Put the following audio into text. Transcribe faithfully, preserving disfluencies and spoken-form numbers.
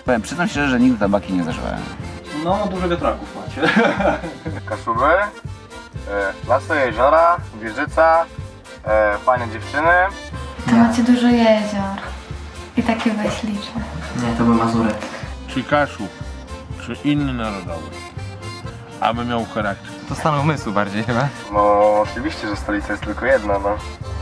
Powiem, przyznam szczerze, że nigdy tabaki nie zażywałem. No, dużo wiatraków macie. Kaszuby, e, lasy, jeziora, wieżyca, e, fajne dziewczyny. To macie dużo jezior. I takie wyśliczne. Nie, to był Mazury. Czy Kaszub, czy inny narodowy, aby miał charakter. To stan umysłu bardziej chyba. No oczywiście, że stolica jest tylko jedna, no.